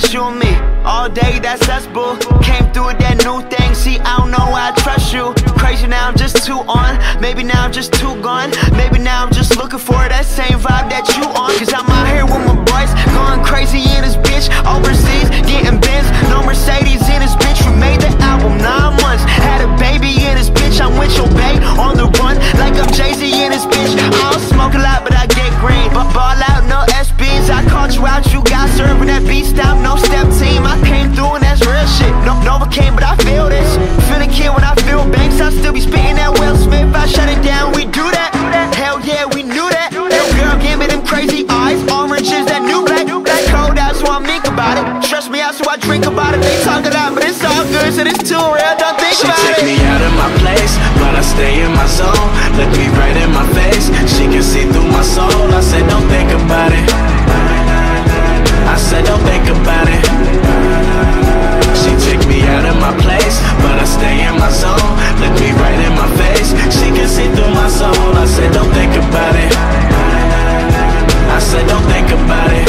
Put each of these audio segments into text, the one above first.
just you and me. All day, that's us, boo. Came through with that new thing. See, I don't know why I trust you. Crazy now, I'm just too on. Maybe now I'm just too gone. Maybe now I'm just looking for that same vibe that you on. Cause I'm out here with my boys, going crazy in this bitch. Overseas, getting Benz, no Mercedes in this bitch. We made the album 9 months. Had a baby in this bitch. I'm with your bae on the run, like I'm Jay-Z in this bitch. I don't smoke a lot, but I get green. But ball out, no SBs. I caught you out, you got serving that beat stop, no step team. I came through and that's real shit. No, Novocaine, but I feel this. Feel the kid when I feel banks. I still be spitting that Will Smith. I shut it down, we do that. Hell yeah, we knew that. Yo, girl, give me them crazy eyes. Orange is that new black. That cold out, so I think about it. Trust me out, so I drink about it. They talk it out, but it's all good, so it's too real. Don't think about it. She take me out of my place, but I stay in my zone. Look me right in my face. She can see through my soul. I said, don't think about it. I said, don't think about it. She took me out of my place, but I stay in my zone. Look me right in my face. She can see through my soul. I said, don't think about it. I said, don't think about it.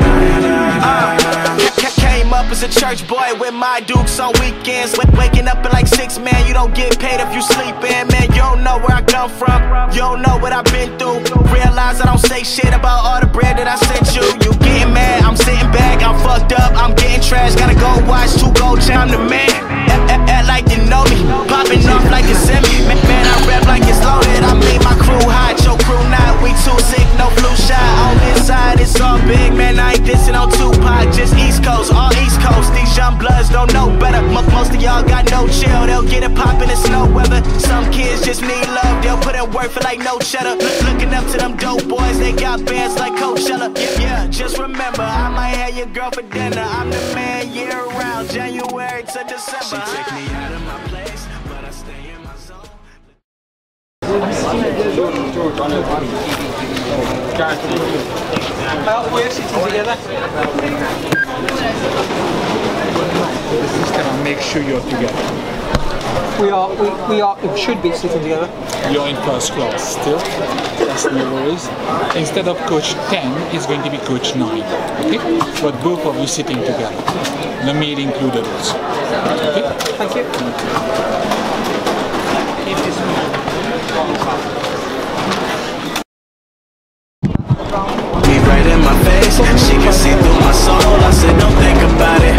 Came up as a church boy with my dukes on weekends. Waking up at like 6, man, you don't get paid if you sleepin'. Man, you don't know where I come from, you don't know what I've been through. Realize I don't say shit about all the bread that I sent you. You getting mad, I'm sitting back, I'm fucked up, I'm getting trashed. Gotta go watch 2 gold chime the man. Act like you know me, popping off like a semi. Man, I rap like it's loaded. I made my crew hot, your crew not. We too sick, no flu shot. On this side, it's all big, man. I ain't dissing on Tupac, just East Coast, all East Coast. These young bloods don't know better. Most of y'all got no chill, they'll get it poppin' in snow weather. Some kids just need love, they'll put in work for like no cheddar. Looking up to them dope boys, they got bands like Coachella. Yeah, just remember, I might have your girl for dinner. I'm the man year round, January to December. She take me out of my place, but I stay in my zone. We're sitting together. The system and make sure you're together. We should be sitting together. You're in first class still. That's no worries. Instead of coach 10, it's going to be coach 9. Okay? But both of you sitting together. The meal included also. Okay? Thank you. Me right in my face, she can see through my soul. I said, don't think about it.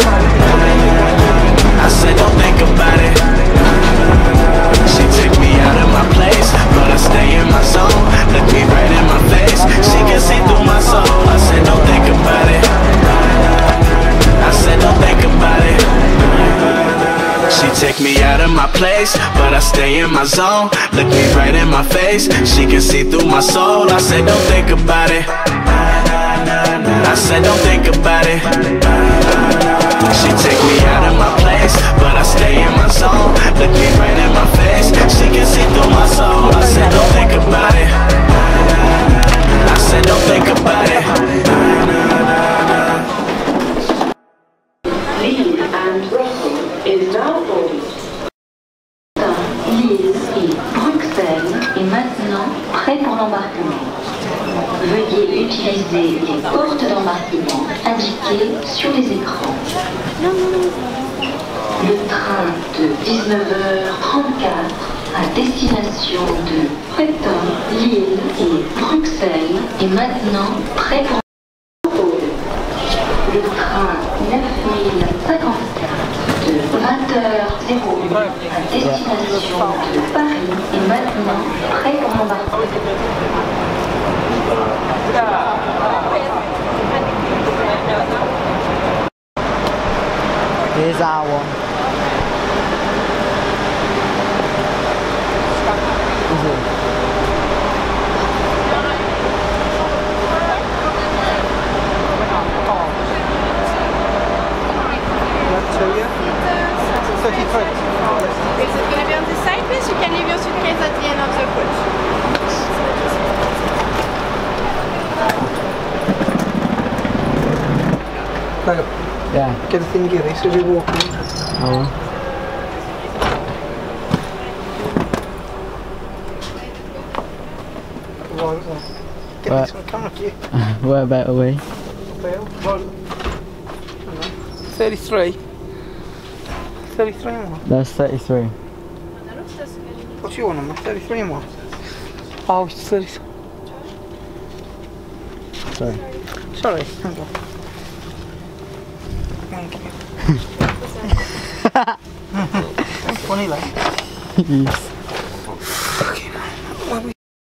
I said, don't think about it. She took me out of my place, but I stay in my zone. Look me right in my face, she can see through my soul. I said, don't think about it. I said, don't think about it. She take me out of my place, but I stay in my zone. Look me right in my face, she can see through my soul. I said, don't think about it. I said, don't think about it. She take me out of my place, but I stay in my zone. Look me right in my face, she can see through my soul. I said, don't think about it. I said, don't think about it. Lille and Brussels is now full. Lille et Bruxelles est maintenant prêt pour l'embarquement. Veuillez utiliser les portes d'embarquement indiquées sur les écrans. Le train de 19h34 à destination de Preston, Lille et Bruxelles est maintenant prêt pour le train 9054 de 20h01 à destination de Paris est maintenant prêt pour l'embarquement. Here's our one. Is it going to be on the side, please? You can leave your suitcase at the end of the coach. Yeah. Get a thing here, so you walk in. Oh. Get this on camera for you. What about away? Well, 33. 33 and what? That's 33. What's your number? 33 and what? Oh, it's 33. Sorry. Sorry, hang on. Thank you. That's funny, like. Yes. Fucking hell.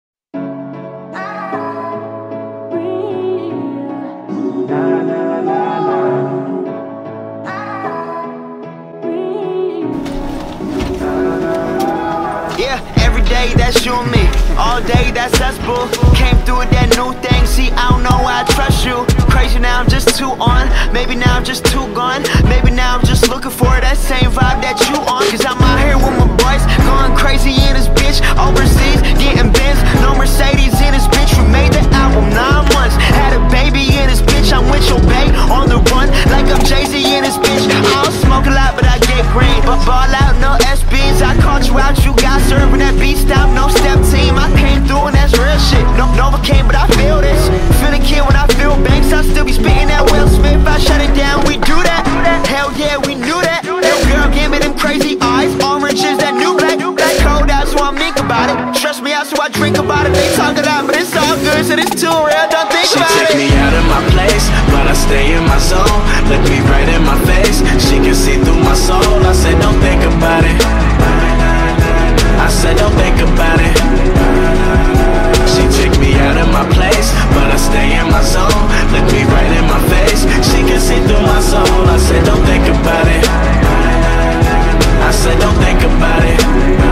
That's you and me, all day that's us, boo. Came through with that new thing, see I don't know why I trust you. Crazy now I'm just too on, maybe now I'm just too gone. Maybe now I'm just looking for that same vibe that you on. Cause I'm out here with my boys, going crazy in this bitch. Overseas, getting Benz, no Mercedes in this bitch. We made the album 9 months, had a baby in this bitch. I'm with your bae, on the run, like I'm Jay-Z in this bitch. I don't smoke a lot, but I get green. But ball out, no SBs, I caught you out, you got serving that beat stop. No step team, I came through and that's real shit. No Novocaine, but I feel this. Feel the kid when I feel banks, I still be spitting that Will Smith. I shut it down, we do that. Hell yeah, we knew that. Yo girl, give me them crazy eyes. Orange is that new black. Cold out, so I think about it. Stress me out, so I drink about it. They talk it out, but it's all good, so it's too real. Don't think about it. She take me out of my place, but I stay in my zone. Look me right in my face, she can see through my soul. I said, don't think about it. I said, don't think about it. She took me out of my place, but I stay in my zone. Look me right in my face, she can see through my soul. I said, don't think about it. I said, don't think about it.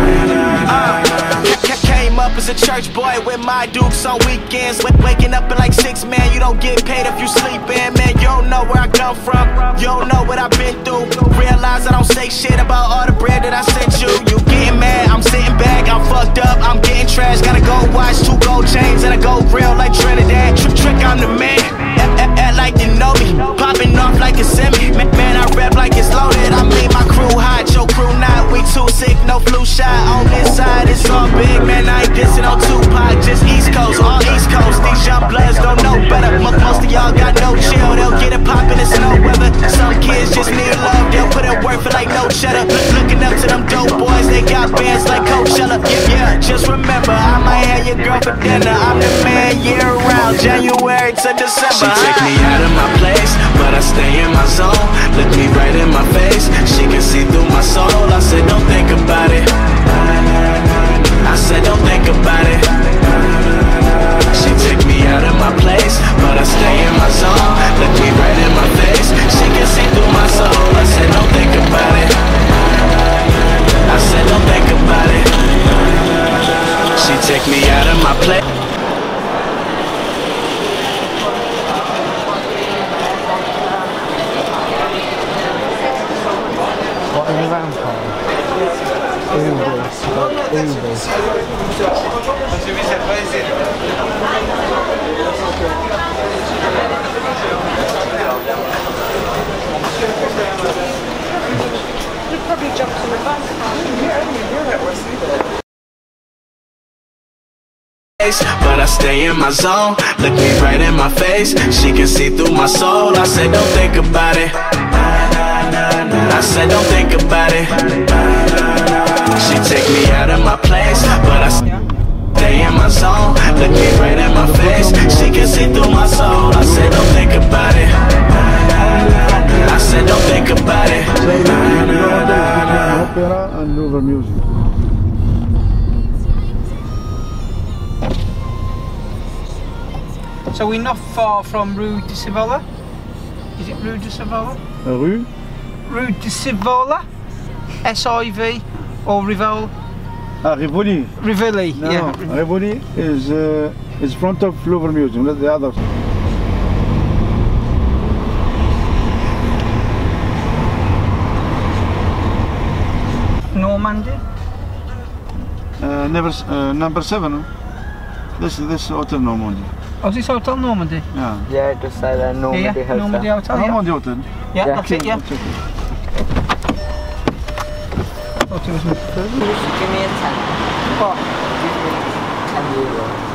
Came up as a church boy with my dukes on weekends. Waking up at like 6, man, you don't get paid if you sleepin'. Man, you don't know where I come from, you don't know what I've been through. Realize I don't say shit about all the bread that I sent you. You getting mad, I'm sitting back, I'm fucked up, I'm getting trash. Gotta go watch 2 gold chains and a gold grill like Trinidad. Trick, I'm the man, act like you know me. Popping off like a semi, man, I rap like it's loaded. I mean my crew hot, your crew not. We too sick, no flu shot. On this side, it's all big, man, I ain't dissing on Tupac, just East Coast, all East Coast. These young bloods don't know better. Most of y'all got no chill, they'll get it poppin' in snow weather. Some kids just need love, they'll put in work for like no cheddar. Looking up to them dope boys, they got bands like Coachella. Yeah, just remember, I might have your girl for dinner. I'm the man year round, January to December. She take me out of my place, but I stay in my zone. Look me right in my face, she can see through my soul. I said, don't think about it. I said, don't think about it. She took me out of my place, but I stay in my zone. Look me right in my face, she can see through my soul. I said, don't think about it. I said, don't think about it. She took me out of my place. What in the vampire? You probably jumped in the bus. But I stay in my zone. Look me right in my face, she can see through my soul. I said, don't think about it. I said, don't think about it. She take me out of my place, but I stay in my zone. Look me right in my face, she can see through my soul. I said, don't think about it. I said, don't think about it. Opera and Louvre music. So we're not far from Rue de Savola. Is it Rue de Savola? Rue? Rue de Savola. S-I-V or Rivoli? Rivoli. Rivoli, No, yeah. no. Rivoli is front of Louvre Museum, not the others. Normandy? Number 7. This Hotel Normandy. Oh, is this Hotel Normandy? Yeah. Yeah, just say that Normandy Hotel. Normandy Hotel, yeah. Normandy Hotel. Yeah, Yeah. that's it, yeah. That's okay. Thought it was my first. Give me a 10. What? Give me 10 euro.